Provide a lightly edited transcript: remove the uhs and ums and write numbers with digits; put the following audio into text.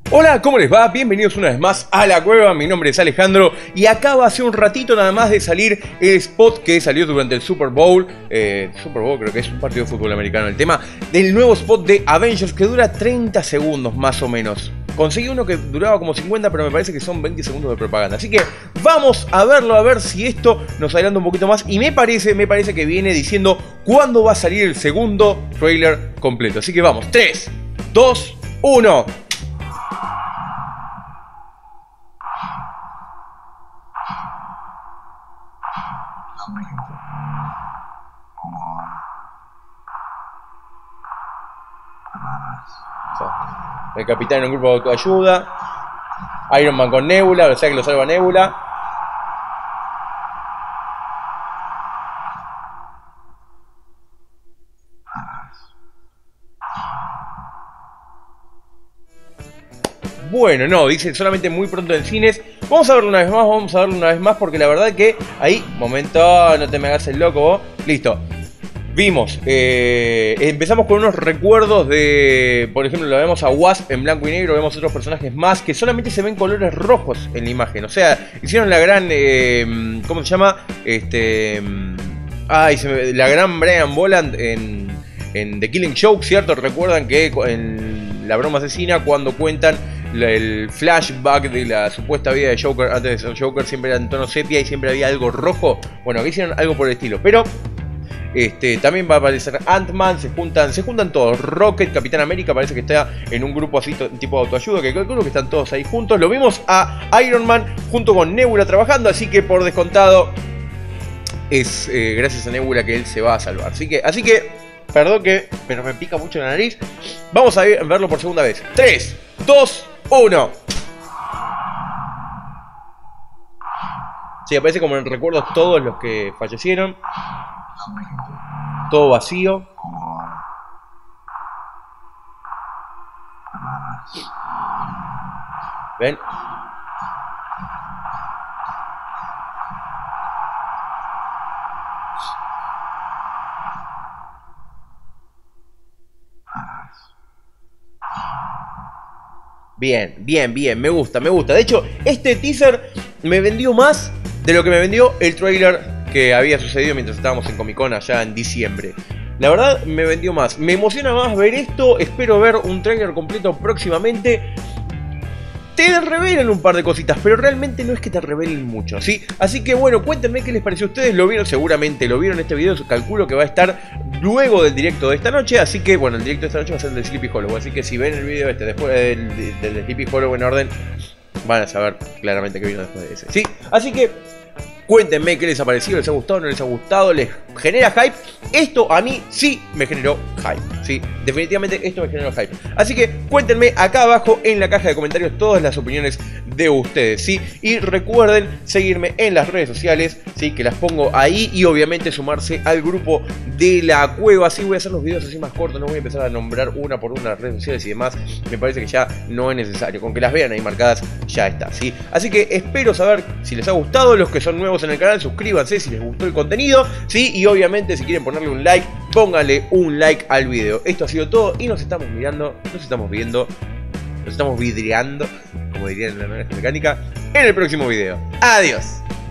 Hola, ¿cómo les va? Bienvenidos una vez más a La Cueva, mi nombre es Alejandro y acaba hace un ratito nada más de salir el spot que salió durante el Super Bowl. Creo que es un partido de fútbol americano el tema, del nuevo spot de Avengers que dura 30 segundos más o menos. Conseguí uno que duraba como 50, pero me parece que son 20 segundos de propaganda. Así que vamos a verlo, a ver si esto nos adelanta un poquito más. Y me parece que viene diciendo cuándo va a salir el segundo trailer completo. Así que vamos, 3, 2, 1... El capitán en un grupo de autoayuda, Iron Man con Nebula, o sea que lo salva Nebula. Bueno, no, dice solamente muy pronto en cines. Vamos a verlo una vez más, porque la verdad que ahí, momento, no te me hagas el loco vos. Listo. Vimos, empezamos con unos recuerdos de, por ejemplo, lo vemos a Wasp en blanco y negro, vemos otros personajes más que solamente se ven colores rojos en la imagen. O sea, hicieron la gran, ¿cómo se llama? La gran Brian Boland en The Killing Joke, ¿cierto? Recuerdan que en La Broma Asesina, cuando cuentan el flashback de la supuesta vida de Joker, antes de ser Joker siempre era en tono sepia y siempre había algo rojo. Bueno, aquí hicieron algo por el estilo, pero... también va a aparecer Ant-Man, se juntan todos. Rocket, Capitán América, parece que está en un grupo así tipo de autoayuda, que calculo que están todos ahí juntos. Lo vimos a Iron Man junto con Nebula trabajando, así que por descontado es gracias a Nebula que él se va a salvar. Así que perdón pero me pica mucho la nariz. Vamos a verlo por segunda vez. 3, 2, 1. Sí, aparece como en recuerdos todos los que fallecieron. Todo vacío. ¿Ven? Bien, me gusta. De hecho, este teaser me vendió más de lo que me vendió el trailer que había sucedido mientras estábamos en Comic Con allá en diciembre. La verdad me vendió más, me emociona más ver esto, espero ver un trailer completo próximamente. Te revelen un par de cositas, pero realmente no es que te revelen mucho, ¿sí? Así que bueno, cuéntenme qué les pareció a ustedes, lo vieron, seguramente lo vieron este video, calculo que va a estar luego del directo de esta noche, así que bueno, el directo de esta noche va a ser el de Sleepy Hollow, así que si ven el video después del Sleepy Hollow en orden, van a saber claramente que vino después de ese, ¿sí? Así que... cuéntenme qué les ha parecido, les ha gustado, no les ha gustado, les genera hype. Esto a mí sí me generó hype, sí, definitivamente esto me generó hype. Así que cuéntenme acá abajo en la caja de comentarios todas las opiniones de ustedes, sí. Y recuerden seguirme en las redes sociales, sí, que las pongo ahí. Y obviamente sumarse al grupo de La Cueva. Sí, voy a hacer los videos así más cortos, no voy a empezar a nombrar una por una las redes sociales y demás. Me parece que ya no es necesario, con que las vean ahí marcadas ya está, sí. Así que espero saber si les ha gustado. Los que son nuevos en el canal, suscríbanse si les gustó el contenido, ¿sí? Y obviamente si quieren ponerle un like, pónganle un like al video. Esto ha sido todo y nos estamos mirando, nos estamos viendo, nos estamos vidriando, como dirían en la naranja mecánica, en el próximo video. Adiós.